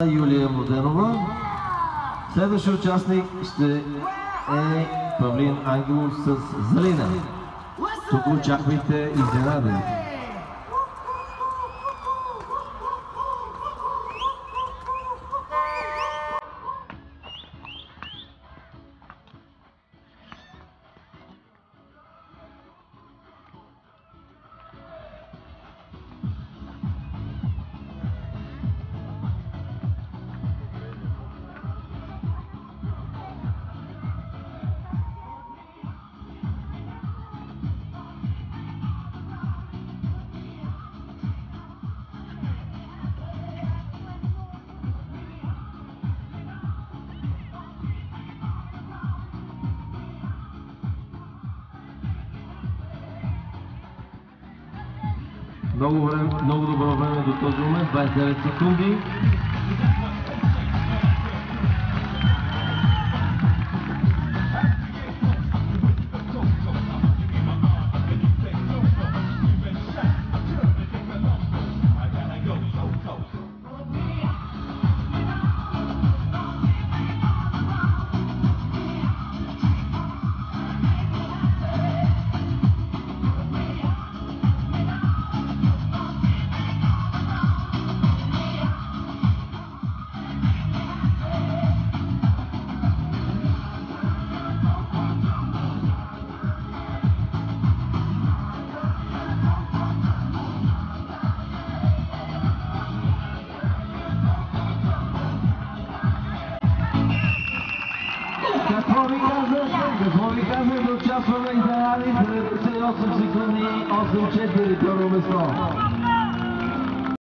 Юлия Младенова. Следващия участник ще е Павлин Ангелов с Залина. Тук очаквайте изненади. Много добро време до този момент, 29 секунди. Какво ви казах да участваме и за Али, 78 секунди, 8-4, първо место.